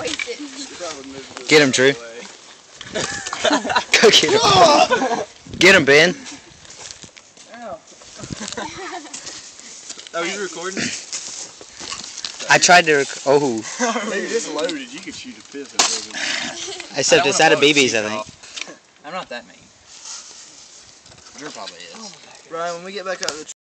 Get him, Drew. Go get him. Get him, Ben. Oh, you recording? I tried to oh. Maybe just loaded. You could shoot a pistol. Except it's out of BBs, I think. I'm not that mean. Drew probably is. Brian, when we get back up the